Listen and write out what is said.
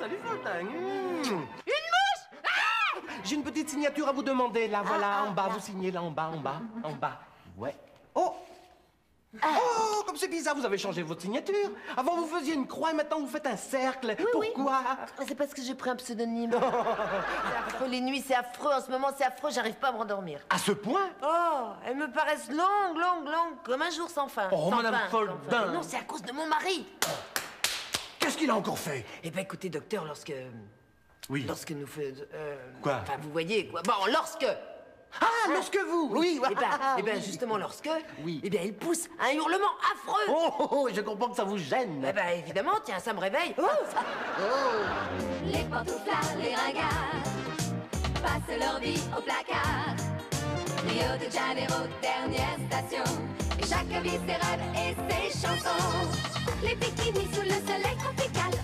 salut Foltin. Une mouche. J'ai une petite signature à vous demander, là, voilà, en bas. Vous signez là, en bas, en bas. Ouais. Oh! Oh, comme c'est bizarre, vous avez changé votre signature. Avant, vous faisiez une croix et maintenant, vous faites un cercle. Oui, Pourquoi? C'est parce que j'ai pris un pseudonyme. C'est affreux, les nuits, c'est affreux. En ce moment, c'est affreux, j'arrive pas à me rendormir. À ce point? Oh, elles me paraissent longues, comme un jour sans fin. Oh, sans Madame fin, Foldin. sans fin. Non, c'est à cause de mon mari. Qu'est-ce qu'il a encore fait? Eh ben, écoutez, docteur, lorsque nous faisons... Quoi? Enfin, vous voyez, quoi. Bon, lorsque... Ah, lorsque vous? Oui. Eh ben, justement, lorsque... Oui. Eh bien, il pousse un hurlement affreux. Oh, je comprends que ça vous gêne. Eh ben, évidemment, tiens, ça me réveille. Les pantouflards, les ringards passent leur vie au placard. Rio de Janeiro, dernière station, et chaque vit ses rêves et ses chansons. Les bikinis sous le soleil tropical,